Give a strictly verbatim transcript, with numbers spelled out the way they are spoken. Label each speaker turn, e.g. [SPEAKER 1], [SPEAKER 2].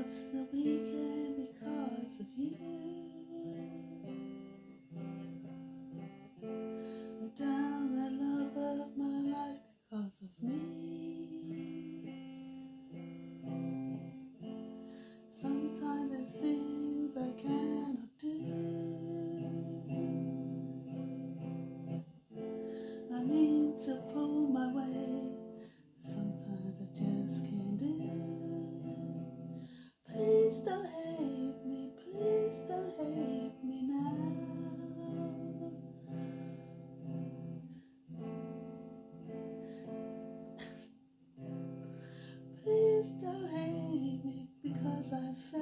[SPEAKER 1] lost the weekend because of you. I'm down the love of my life because of me. Sometimes there's things I cannot do. I mean to pull my weight, sometimes I just can't do. Please don't hate me, please don't hate me now. Please don't hate me because I fell.